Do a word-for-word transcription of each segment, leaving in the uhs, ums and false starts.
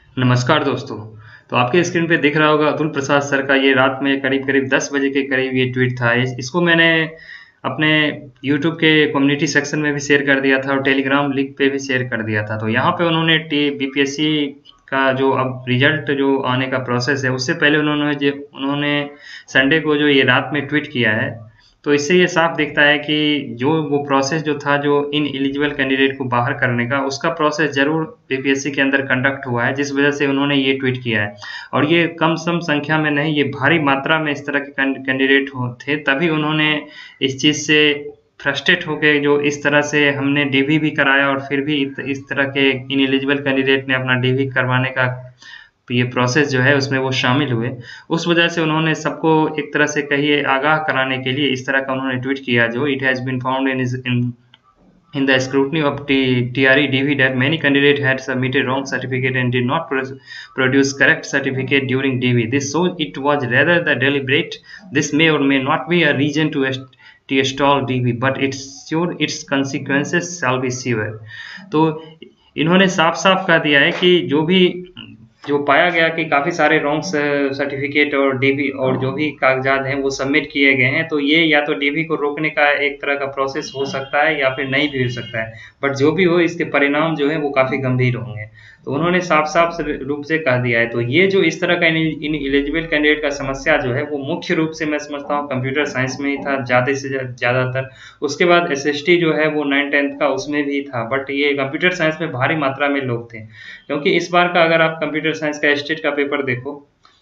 नमस्कार दोस्तों। तो आपके स्क्रीन पे दिख रहा होगा अतुल प्रसाद सर का ये रात में करीब-करीब दस बजे के करीब ये ट्वीट था। इस इसको मैंने अपने यूट्यूब के कम्युनिटी सेक्शन में भी शेयर कर दिया था और टेलीग्राम लिंक पे भी शेयर कर दिया था। तो यहाँ पे उन्होंने टी बीपीएससी का जो अब रिजल्ट जो आने का प्रोसेस है, उससे पहले उन्होंने जो उन्होंने संडे को जो ये रात में ट्वीट किया है, तो इससे ये साफ दिखता है कि जो वो प्रोसेस जो था जो इन एलिजिबल कैंडिडेट को बाहर करने का, उसका प्रोसेस ज़रूर बीपीएससी के अंदर कंडक्ट हुआ है, जिस वजह से उन्होंने ये ट्वीट किया है। और ये कम सम संख्या में नहीं, ये भारी मात्रा में इस तरह के कैंड कैंडिडेट हो थे, तभी उन्होंने इस चीज़ से फ्रस्ट्रेट होके जो इस तरह से हमने डीवी भी कराया और फिर भी इत इस तरह के इनएलिजिबल कैंडिडेट ने अपना डीवी करवाने का ये प्रोसेस जो है उसमें वो शामिल हुए। उस वजह से उन्होंने सबको एक तरह से कहिए आगाह कराने के लिए इस तरह का उन्होंने ट्वीट किया जो it has been found in इस in in the scrutiny of T TRE D V that many candidates had submitted wrong certificate and did not pro produce correct certificate during D V. This shows it was rather the deliberate. This may or may not be a reason to to stall D V, but it's sure its consequences shall be severe. तो इन्होंने साफ-साफ कह दिया है कि जो भी जो पाया गया कि काफ़ी सारे रॉन्ग सर्टिफिकेट और डीवी और जो भी कागजात हैं वो सबमिट किए गए हैं, तो ये या तो डीवी को रोकने का एक तरह का प्रोसेस हो सकता है या फिर नहीं भी हो सकता है। बट जो भी हो, इसके परिणाम जो है वो काफ़ी गंभीर होंगे। तो उन्होंने साफ-साफ रूप से कह दिया है। तो ये जो इस तरह का इन एलिजिबल कैंडिडेट का समस्या जो है वो मुख्य रूप से मैं समझता हूँ कंप्यूटर साइंस में ही था ज़्यादा से ज़्यादातर। उसके बाद एसएसटी जो है वो नाइन टेंथ का उसमें भी था, बट ये कंप्यूटर साइंस में भारी मात्रा में लोग थे। क्योंकि इस बार का अगर आप कंप्यूटर साइंस का स्टेट का पेपर देखो,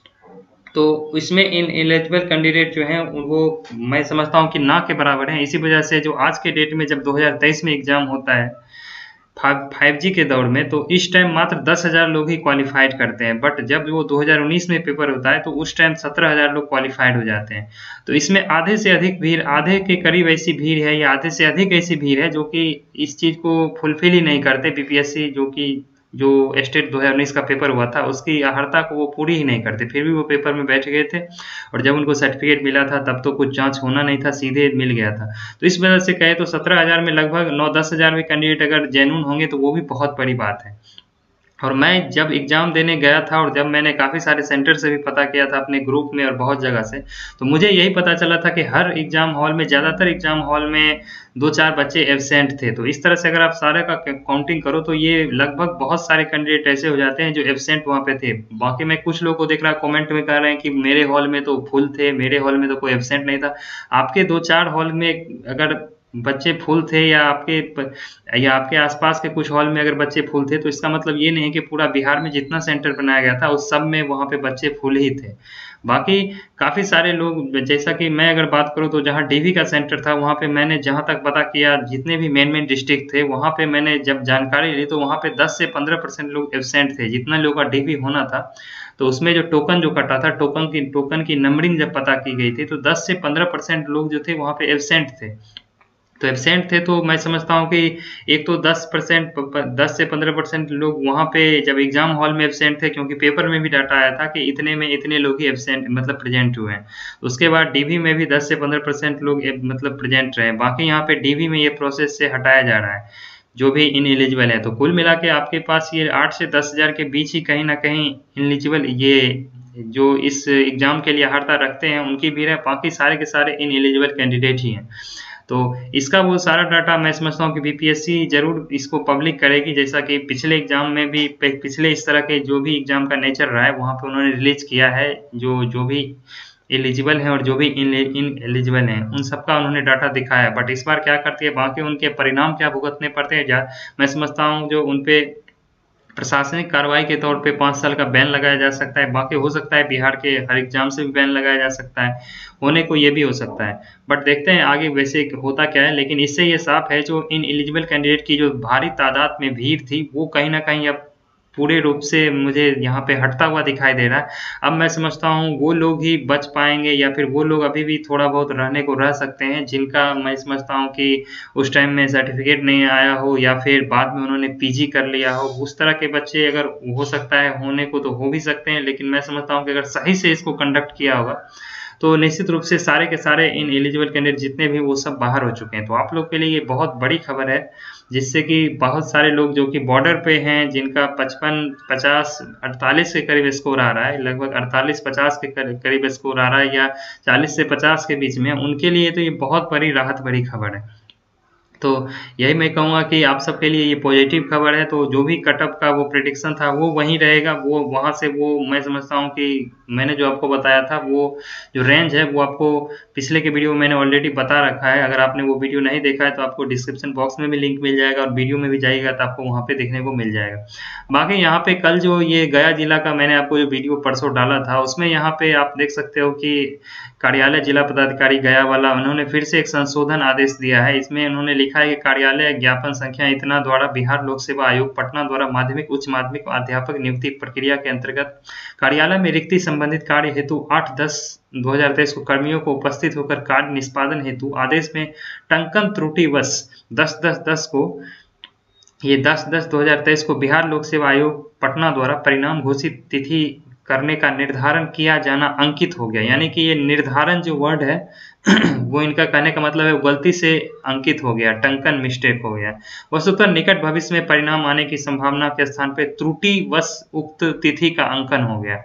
तो इसमें इन एलिजिबल कैंडिडेट जो हैं वो मैं समझता हूँ कि ना के बराबर हैं। इसी वजह से जो आज के डेट में जब दो हज़ार तेईस में एग्ज़ाम होता है फाइव जी के दौर में, तो इस टाइम मात्र दस हज़ार लोग ही क्वालिफाइड करते हैं, बट जब वो दो हज़ार उन्नीस में पेपर होता है तो उस टाइम सत्रह हज़ार लोग क्वालिफाइड हो जाते हैं। तो इसमें आधे से अधिक भीड़, आधे के करीब ऐसी भीड़ है या आधे से अधिक ऐसी भीड़ है जो कि इस चीज़ को फुलफिल ही नहीं करते। बीपीएससी जो कि जो स्टेट दो हज़ार उन्नीस का पेपर हुआ था उसकी अर्हता को वो पूरी ही नहीं करते, फिर भी वो पेपर में बैठ गए थे और जब उनको सर्टिफिकेट मिला था तब तो कुछ जांच होना नहीं था, सीधे मिल गया था। तो इस वजह से कहे तो सत्रह हज़ार में लगभग नौ दस हज़ार भी कैंडिडेट अगर जेन्युइन होंगे तो वो भी बहुत बड़ी बात है। और मैं जब एग्ज़ाम देने गया था और जब मैंने काफ़ी सारे सेंटर से भी पता किया था अपने ग्रुप में और बहुत जगह से, तो मुझे यही पता चला था कि हर एग्ज़ाम हॉल में, ज़्यादातर एग्ज़ाम हॉल में दो चार बच्चे एब्सेंट थे। तो इस तरह से अगर आप सारे का काउंटिंग करो तो ये लगभग बहुत सारे कैंडिडेट ऐसे हो जाते हैं जो एब्सेंट वहाँ पे थे। बाकी मैं कुछ लोगों को देख रहा कमेंट में कह रहे हैं कि मेरे हॉल में तो फुल थे, मेरे हॉल में तो कोई एब्सेंट नहीं था। आपके दो चार हॉल में अगर बच्चे फुल थे या आपके प या आपके आस-पास के कुछ हॉल में अगर बच्चे फुल थे, तो इसका मतलब ये नहीं है कि पूरा बिहार में जितना सेंटर बनाया गया था, उस सब में वहाँ पे बच्चे फुल ही थे। बाकी काफ़ी सारे लोग, जैसा कि मैं अगर बात करूँ तो जहाँ डीवी का सेंटर था, वहाँ पे मैंने जहाँ तक पता किया, जितने भी मेन-मेन डिस्ट्रिक्ट थे, वहाँ पे मैंने जब जानकारी ली तो वहाँ पे दस से पंद्रह परसेंट लोग एब्सेंट थे। जितना लोगों का डीवी होना था, तो उसमें जो टोकन जो कटा था, टोकन की टोकन की नंबरिंग जब पता की गई थी, तो दस से पंद्रह परसेंट लोग जो थे वहाँ पे एब्सेंट थे। तो एब्सेंट थे, तो मैं समझता हूँ कि एक तो दस परसेंट प दस से पंद्रह परसेंट लोग वहाँ पे जब एग्ज़ाम हॉल में एब्सेंट थे, क्योंकि पेपर में भी डाटा आया था कि इतने में इतने लोग ही एब्सेंट मतलब प्रेज़ेंट हुए हैं। उसके बाद डीवी में भी दस से पंद्रह परसेंट लोग ए मतलब प्रेज़ेंट रहे। बाकी यहाँ पे डीवी में ये प्रोसेस से हटाया जा रहा है, जो भी इनएलिजिबल है। तो कुल मिला के आपके पास ये आठ से दस हज़ार के बीच ही कहीं न कहीं इनएलिजिबल ये जो इस एग्ज़ाम के लिए अर्हता रखते हैं, उनकी भीड़ है, बाकी सारे के सारे इनएलिजिबल कैंडिडेट ही हैं। तो इसका वो सारा डाटा मैं समझता हूँ कि बीपीएससी ज़रूर इसको पब्लिक करेगी, जैसा कि पिछले एग्ज़ाम में भी पिछले इस तरह के जो भी एग्ज़ाम का नेचर रहा है, वहाँ पे उन्होंने रिलीज़ किया है, जो जो भी एलिजिबल हैं और जो भी इन इनएलिजिबल हैं, उन सबका उन्होंने डाटा दिखाया है। बट इस बार क्या करती है, बाकी उनके परिणाम क्या भुगतने पड़ते हैं, जा मैं समझता हूँ जो उन पे प्रशासनिक कार्रवाई के तौर पे पाँच साल का बैन लगाया जा सकता है। बाकी हो सकता है बिहार के हर एग्ज़ाम से भी बैन लगाया जा सकता है, होने को ये भी हो सकता है। बट देखते हैं आगे वैसे होता क्या है, लेकिन इससे ये साफ है जो इनएलिजिबल कैंडिडेट की जो भारी तादाद में भीड़ थी, वो कहीं न कहीं अब पूरे रूप से मुझे यहाँ पे हटता हुआ दिखाई दे रहा है। अब मैं समझता हूँ वो लोग ही बच पाएँगे या फिर वो लोग अभी भी थोड़ा बहुत रहने को रह सकते हैं, जिनका मैं समझता हूँ कि उस टाइम में सर्टिफ़िकेट नहीं आया हो या फिर बाद में उन्होंने पीजी कर लिया हो। उस तरह के बच्चे अगर हो सकता है होने को तो हो भी सकते हैं, लेकिन मैं समझता हूँ कि अगर सही से इसको कंडक्ट किया होगा, तो निश्चित रूप से सारे के सारे इन एलिजिबल कैंडिडेट जितने भी वो सब बाहर हो चुके हैं। तो आप लोग के लिए ये बहुत बड़ी खबर है, जिससे कि बहुत सारे लोग जो कि बॉर्डर पे हैं, जिनका पचपन पचास अड़तालीस के करीब स्कोर आ रहा है, लगभग अड़तालीस पचास के करीब स्कोर आ रहा है, या चालीस से पचास के बीच में, उनके लिए तो ये बहुत बड़ी राहत भरी खबर है। तो यही मैं कहूँगा कि आप सबके लिए ये पॉजिटिव खबर है। तो जो भी कटअप का वो प्रेडिक्शन था वो वहीं रहेगा, वो वहाँ से वो मैं समझता हूँ कि मैंने जो आपको बताया था वो जो रेंज है वो आपको पिछले के वीडियो में मैंने ऑलरेडी बता रखा है। अगर आपने वो वीडियो नहीं देखा है तो आपको डिस्क्रिप्शन बॉक्स में भी लिंक मिल जाएगा, और वीडियो में भी जाइएगा तो आपको वहाँ पे देखने को मिल जाएगा। बाकी यहाँ पे कल जो ये गया जिला का मैंने आपको जो वीडियो परसों डाला था, उसमें यहाँ पे आप देख सकते हो कि कार्यालय जिला पदाधिकारी गया वाला उन्होंने फिर से एक संशोधन आदेश दिया है। इसमें उन्होंने लिखा है कि कार्यालय ज्ञापन संख्या इतना द्वारा बिहार लोक सेवा आयोग पटना द्वारा माध्यमिक उच्च माध्यमिक अध्यापक नियुक्ति प्रक्रिया के अंतर्गत कार्यालय में रिक्ति संबंधित कार्य हेतु आठ दस दो हजार तेईस को कर्मियों को उपस्थित होकर कार्य निष्पादन हेतु आदेश में टंकन त्रुटिवश दस दस दस को ये दस दस दो हजार तेईस को बिहार लोक सेवा आयोग पटना द्वारा परिणाम घोषित तिथि करने का निर्धारण किया जाना अंकित हो गया। यानी कि ये निर्धारण जो वर्ड है वो इनका कहने का मतलब है गलती से अंकित हो गया, टंकन मिस्टेक हो गया। वस्तुतः निकट भविष्य में परिणाम आने की संभावना के स्थान पर त्रुटिवश उक्त तिथि का अंकन हो गया।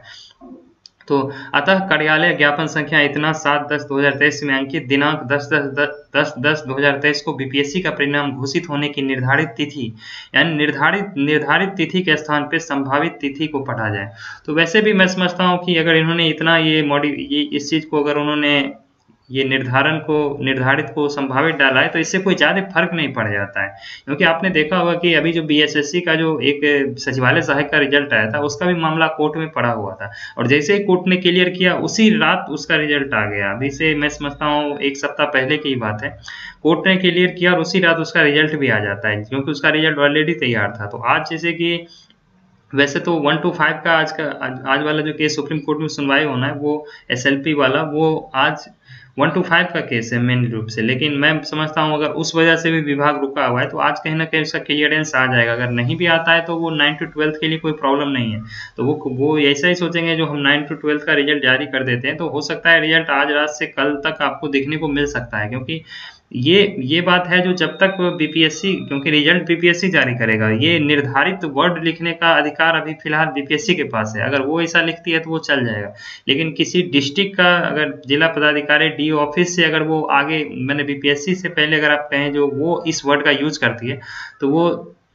तो अतः कार्यालय ज्ञापन संख्या इतना सात दस दो हजार तेईस में अंकित दिनांक दस दस दस दस दो हजार तेईस को बीपीएससी का परिणाम घोषित होने की निर्धारित तिथि यानी निर्धारित निर्धारित तिथि के स्थान पे संभावित तिथि को पढ़ा जाए। तो वैसे भी मैं समझता हूँ कि अगर इन्होंने इतना ये मॉडि ये इस चीज को अगर उन्होंने ये निर्धारण को निर्धारित को संभावित डाला है तो इससे कोई ज़्यादा फर्क नहीं पड़ जाता है। क्योंकि आपने देखा होगा कि अभी जो बीएसएससी का जो एक सचिवालय सहायक का रिजल्ट आया था उसका भी मामला कोर्ट में पड़ा हुआ था, और जैसे ही कोर्ट ने क्लियर किया उसी रात उसका रिजल्ट आ गया। अभी से मैं समझता हूँ एक सप्ताह पहले की बात है, कोर्ट ने क्लियर किया और उसी रात उसका रिजल्ट भी आ जाता है, क्योंकि उसका रिजल्ट ऑलरेडी तैयार था। तो आज जैसे कि वैसे तो वन टू फाइव का आज का आज, आज वाला जो केस सुप्रीम कोर्ट में सुनवाई होना है वो एसएलपी वाला, वो आज वन टू फाइव का केस है मेन रूप से। लेकिन मैं समझता हूँ अगर उस वजह से भी विभाग रुका हुआ है तो आज कहीं ना कहीं उसका क्लियरेंस आ जाएगा। अगर नहीं भी आता है तो वो नाइन टू ट्वेल्थ के लिए कोई प्रॉब्लम नहीं है, तो वो वो ऐसा ही सोचेंगे जो हम नाइन टू ट्वेल्थ का रिजल्ट जारी कर देते हैं तो हो सकता है रिजल्ट आज रात से कल तक आपको देखने को मिल सकता है। क्योंकि ये ये बात है जो जब तक बीपीएससी, क्योंकि रिजल्ट बीपीएससी जारी करेगा, ये निर्धारित वर्ड लिखने का अधिकार अभी फिलहाल बीपीएससी के पास है। अगर वो ऐसा लिखती है तो वो चल जाएगा, लेकिन किसी डिस्ट्रिक्ट का अगर जिला पदाधिकारी डी ऑफिस से अगर वो आगे मैंने बीपीएससी से पहले अगर आप कहें जो वो इस वर्ड का यूज करती है तो वो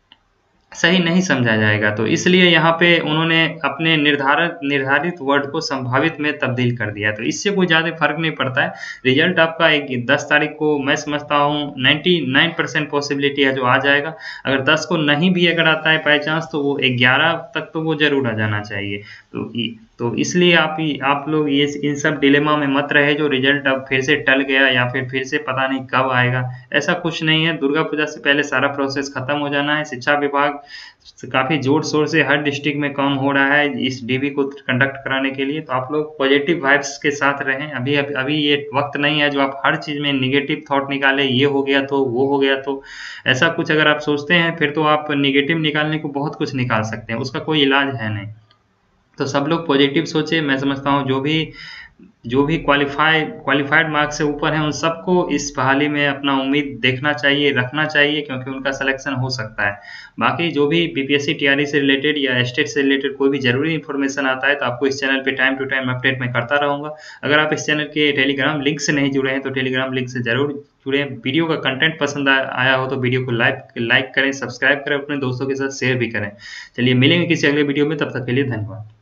सही नहीं समझा जाएगा। तो इसलिए यहाँ पे उन्होंने अपने निर्धारित निर्धारित वर्ड को संभावित में तब्दील कर दिया। तो इससे कोई ज़्यादा फर्क नहीं पड़ता है। रिजल्ट आपका एक दस तारीख को मैं समझता हूँ निन्यानवे परसेंट पॉसिबिलिटी है जो आ जाएगा। अगर दस को नहीं भी अगर आता है बाई चांस तो वो ग्यारह तक तो वो जरूर आ जाना चाहिए। तो तो इसलिए आप ही आप लोग ये इन सब डिलेमा में मत रहे जो रिजल्ट अब फिर से टल गया या फिर फिर से पता नहीं कब आएगा। ऐसा कुछ नहीं है, दुर्गा पूजा से पहले सारा प्रोसेस खत्म हो जाना है। शिक्षा विभाग काफ़ी जोर शोर से हर डिस्ट्रिक्ट में काम हो रहा है इस डीबी को कंडक्ट कराने के लिए। तो आप लोग पॉजिटिव वाइब्स के साथ रहें। अभी अभी अभी ये वक्त नहीं है जो आप हर चीज़ में निगेटिव थॉट निकालें, ये हो गया तो वो हो गया तो। ऐसा कुछ अगर आप सोचते हैं फिर तो आप निगेटिव निकालने को बहुत कुछ निकाल सकते हैं, उसका कोई इलाज है नहीं। तो सब लोग पॉजिटिव सोचे। मैं समझता हूँ जो भी जो भी क्वालिफाई क्वालिफाइड मार्क्स से ऊपर हैं उन सबको इस बहाली में अपना उम्मीद देखना चाहिए, रखना चाहिए, क्योंकि उनका सिलेक्शन हो सकता है। बाकी जो भी बीपीएससी टीआरई से रिलेटेड या स्टेट से रिलेटेड कोई भी जरूरी इन्फॉर्मेशन आता है तो आपको इस चैनल पे टाइम टू टाइम अपडेट मैं करता रहूँगा। अगर आप इस चैनल के टेलीग्राम लिंक से नहीं जुड़े हैं तो टेलीग्राम लिंक से जरूर जुड़े। वीडियो का कंटेंट पसंद आया हो तो वीडियो को लाइक लाइक करें, सब्सक्राइब करें, अपने दोस्तों के साथ शेयर भी करें। चलिए मिलेंगे किसी अगले वीडियो में, तब तक के लिए धन्यवाद।